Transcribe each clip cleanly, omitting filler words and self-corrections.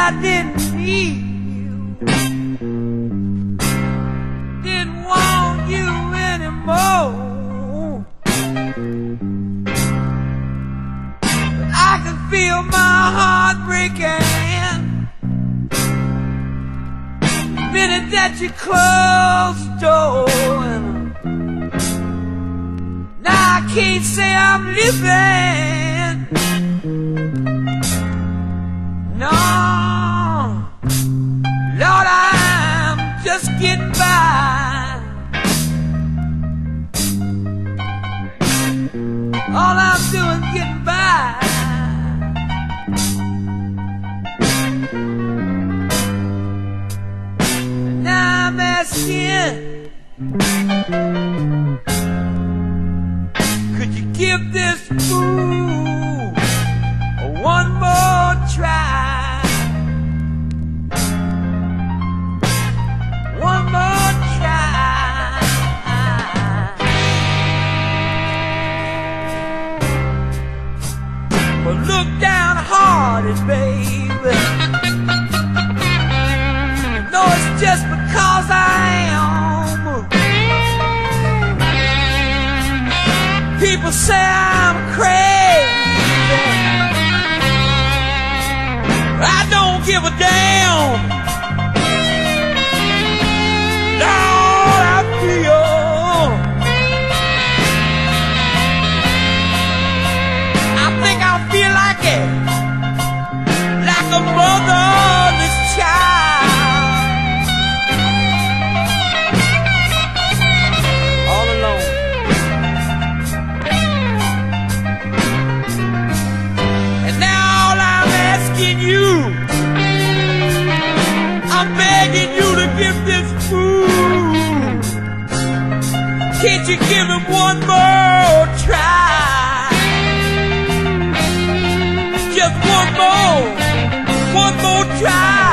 I didn't need you, didn't want you anymore. But I can feel my heart breaking the minute that you close the door. Now I can't say I'm living, no, Lord, I'm just getting by. All I'm doing is getting by. And now I'm asking, could you give this fool one more try? One more try. But look downhearted, baby. No, it's just because I am. People say I'm crazy. I don't give a damn. Lord, I feel, I think I feel like it, like a motherless child, all alone. And now all I'm asking you, I'm begging you to give this fool, can't you give him one more try? Just one more try.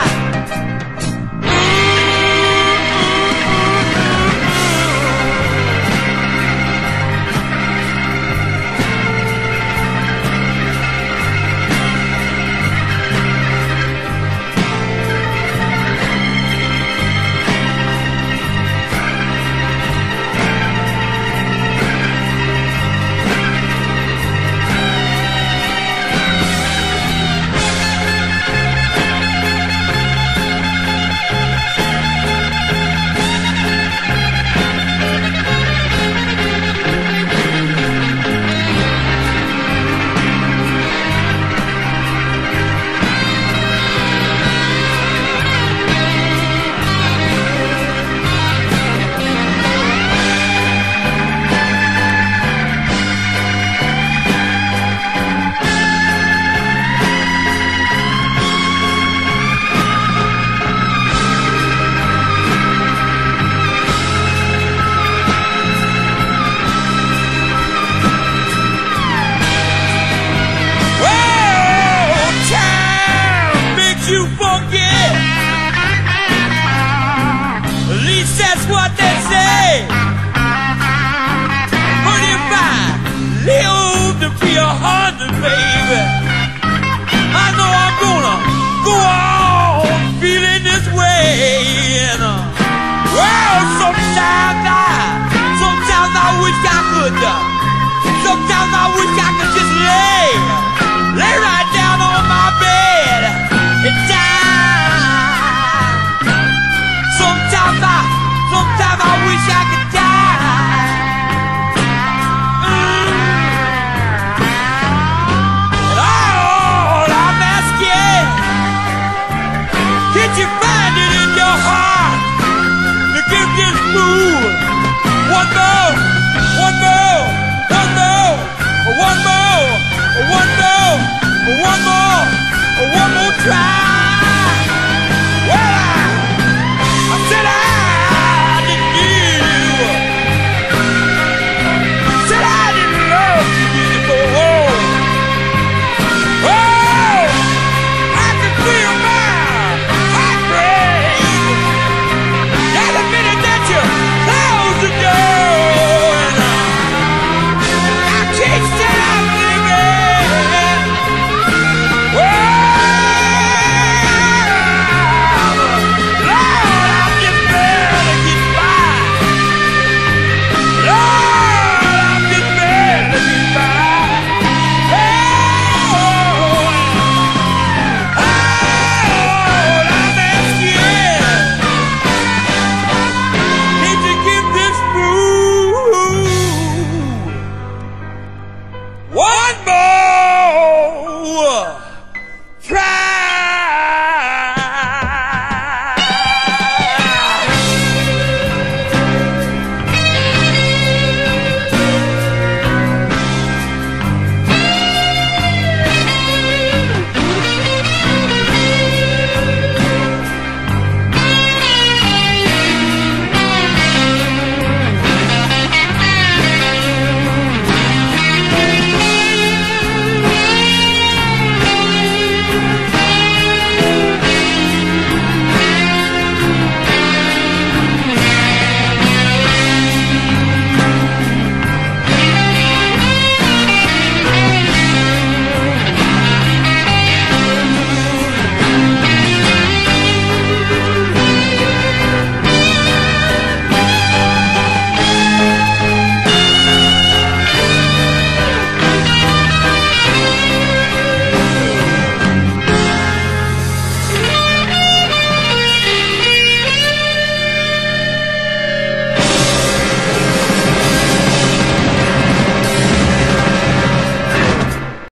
You forget, at least that's what they